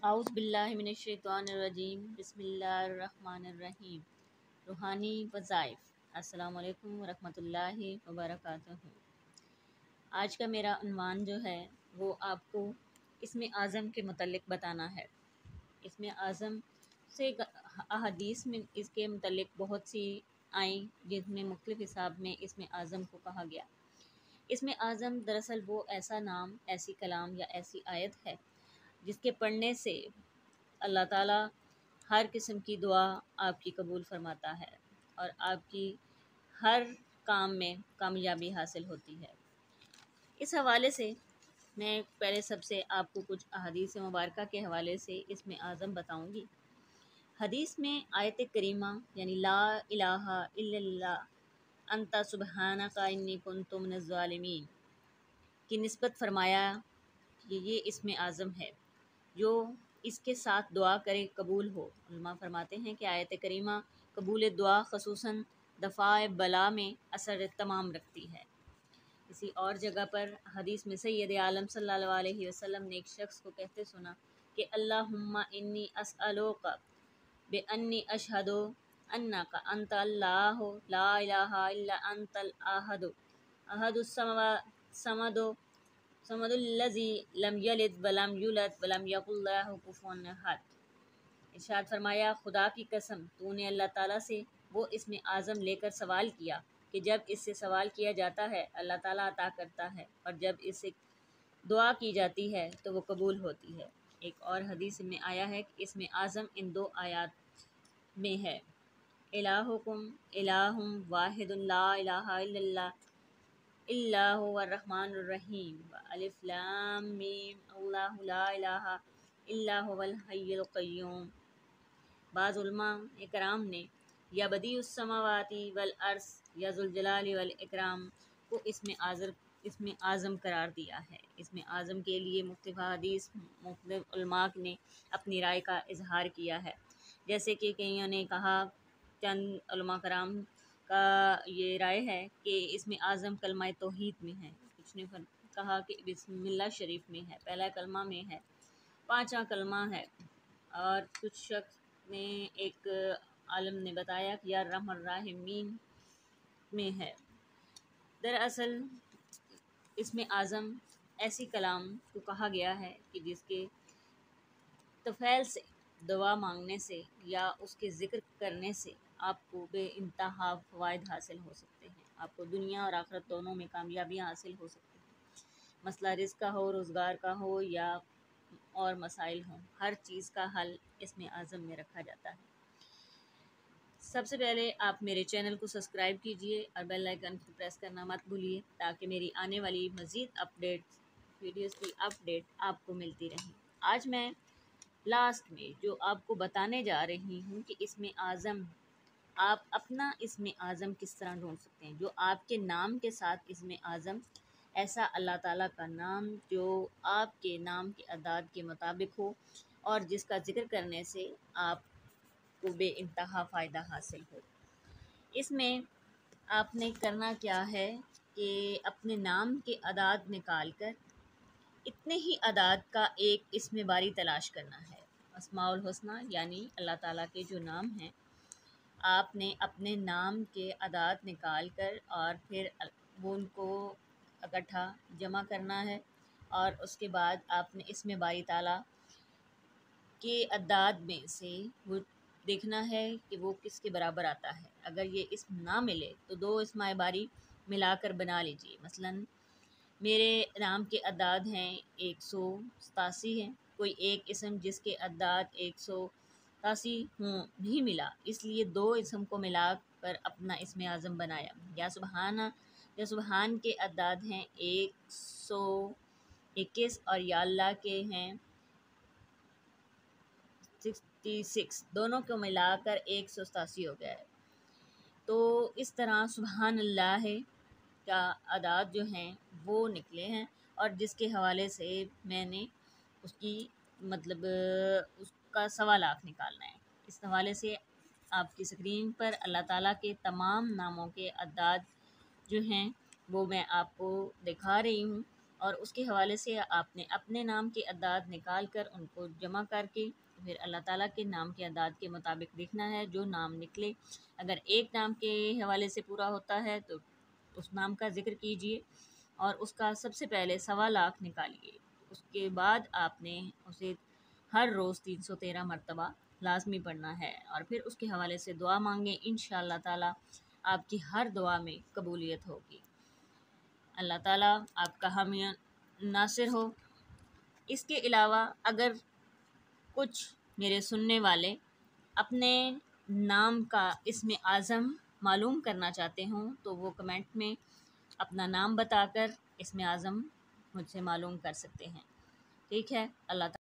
اعوذ باللہ من الشیطان الرجیم بسم اللہ الرحمن الرحیم۔ روحانی وظائف۔ السلام علیکم ورحمۃ اللہ وبرکاتہ۔ آج کا میرا عنوان جو ہے وہ آپ کو اسم اعظم کے متعلق بتانا ہے۔ اسم اعظم سے احادیث میں اس کے متعلق بہت سی آئیں جس میں مختلف حساب میں اسم اعظم کو کہا گیا۔ اسم اعظم دراصل وہ ایسا نام، ایسی کلام یا ایسی آیت ہے جس کے پڑھنے سے اللہ تعالیٰ ہر قسم کی دعا آپ کی قبول فرماتا ہے اور آپ کی ہر کام میں کامیابی حاصل ہوتی ہے۔ اس حوالے سے میں پہلے سب سے آپ کو کچھ احادیث مبارکہ کے حوالے سے اسم اعظم بتاؤں گی۔ حدیث میں آیت کریمہ یعنی لا الہ الا اللہ انت سبحانک انی کنت من الظالمین کی نسبت فرمایا کہ یہ اسم اعظم ہے، جو اس کے ساتھ دعا کرے قبول ہو۔ علماء فرماتے ہیں کہ آیت کریمہ قبول دعا خصوصاً دفاع بلا میں اثر تمام رکھتی ہے۔ کسی اور جگہ پر حدیث میں سید عالم صلی اللہ علیہ وسلم نے ایک شخص کو کہتے سنا کہ اللہم انی اسألوک بانی اشہد انک انت اللہ لا الہ الا انت الاحد احد الصمد صمد الذی لم یلد ولم یولد ولم یکن لہ کفوا احد۔ ارشاد فرمایا، خدا کی قسم تو نے اللہ تعالیٰ سے وہ اسم اعظم لے کر سوال کیا کہ جب اس سے سوال کیا جاتا ہے اللہ تعالیٰ عطا کرتا ہے، اور جب اس سے دعا کی جاتی ہے تو وہ قبول ہوتی ہے۔ ایک اور حدیث میں آیا ہے کہ اسم اعظم ان دو آیات میں ہے، الہکم الہ واحد لا الہ الا اللہ اللہ هو الرحمن الرحیم الف لام میم اللہ لا الہ الا هو الحی القیوم۔ بعض علماء اکرام نے یا بدیع السماوات والارض یا ذوالجلال والاکرام کو اسم اعظم قرار دیا ہے۔ اسم اعظم کے لیے مختلف حدیث مختلف علماء نے اپنی رائے کا اظہار کیا ہے، جیسے کہ کئیوں نے کہا، چند علماء کرام کا یہ رائے ہے کہ اسم اعظم کلمہ توحید میں ہے، کچھ نے کہا کہ بسم اللہ شریف میں ہے، پہلا کلمہ میں ہے، پانچواں کلمہ ہے، اور کچھ شخص نے ایک عالم نے بتایا کہ یا ارحم الراحمین میں ہے۔ دراصل اسم اعظم ایسی کلام کو کہا گیا ہے کہ جس کے تفعیل سے، دعا مانگنے سے یا اس کے ذکر کرنے سے آپ کو بے انتہا فوائد حاصل ہو سکتے ہیں، آپ کو دنیا اور آخرت دونوں میں کامیابیاں حاصل ہو سکتی ہیں۔ مسئلہ رزق کا ہو، روزگار کا ہو یا اور مسائل ہوں، ہر چیز کا حل اسم اعظم میں رکھا جاتا ہے۔ سب سے پہلے آپ میرے چینل کو سبسکرائب کیجئے اور بیل آئیکن کو پریس کرنا مت بھولیے تاکہ میری آنے والی مزید ویڈیوز کی اپڈیٹ آپ کو ملتی رہیں۔ آج میں لاسٹ میں جو آپ کو بتانے جا رہی ہوں کہ اسم اعظم، آپ اپنا اسم اعظم کس طرح ڈھونڈ سکتے ہیں، جو آپ کے نام کے ساتھ اسم اعظم، ایسا اللہ تعالیٰ کا نام جو آپ کے نام کے اعداد کے مطابق ہو اور جس کا ذکر کرنے سے آپ کو بے انتہا فائدہ حاصل ہو۔ اس میں آپ نے کرنا کیا ہے کہ اپنے نام کے اعداد نکال کر اتنے ہی اعداد کا ایک اسم باری تلاش کرنا ہے۔ اسماء الحسنی یعنی اللہ تعالیٰ کے جو نام ہیں، آپ نے اپنے نام کے اعداد نکال کر اور پھر ان کو اکٹھا جمع کرنا ہے، اور اس کے بعد آپ نے اسم باری تعالیٰ کے اعداد میں سے وہ دیکھنا ہے کہ وہ کس کے برابر آتا ہے۔ اگر یہ اسم نہ ملے تو دو اسماء باری ملا کر بنا لیجئے۔ مثلاً میرے نام کے اعداد ہیں 187 ہیں، کوئی ایک اسم جس کے اعداد 187 ہوں نہیں ملا، اس لیے دو اسم کو ملا کر اپنا اسم اعظم بنایا۔ یا سبحان کے اعداد ہیں 121 اور یا اللہ کے ہیں 66، دونوں کو ملا کر 187 ہو گیا ہے۔ تو اس طرح سبحان اللہ کا اعداد جو ہیں وہ نکلے ہیں، اور جس کے حوالے سے میں نے اس کی اس کا 1.25 لاکھ نکالنا ہے۔ اس حوالے سے آپ کی اسکرین پر اللہ تعالیٰ کے تمام ناموں کے اعداد جو ہیں وہ میں آپ کو دکھا رہی ہوں، اور اس کے حوالے سے آپ نے اپنے نام کے اعداد نکال کر ان کو جمع کر کے پھر اللہ تعالیٰ کے نام کے اعداد کے مطابق لکھنا ہے. جو نام نکلے، اگر ایک نام کے حوالے سے پورا ہوتا ہے تو اس نام کا ذکر کیجئے اور اس کا سب سے پہلے 1.25 نکالیے. اس کے بعد آپ نے اسے ہر روز 313 مرتبہ لازمی پڑھنا ہے، اور پھر اس کے حوالے سے دعا مانگیں. انشاءاللہ تعالیٰ آپ کی ہر دعا میں قبولیت ہوگی. اللہ تعالیٰ آپ کا حامی ناصر ہو. اس کے علاوہ اگر کچھ میرے سننے والے اپنے نام کا اسم اعظم معلوم کرنا چاہتے ہوں تو وہ کمنٹ میں اپنا نام بتا کر اسم اعظم مجھ سے معلوم کر سکتے ہیں. ٹھیک ہے. اللہ تعالیٰ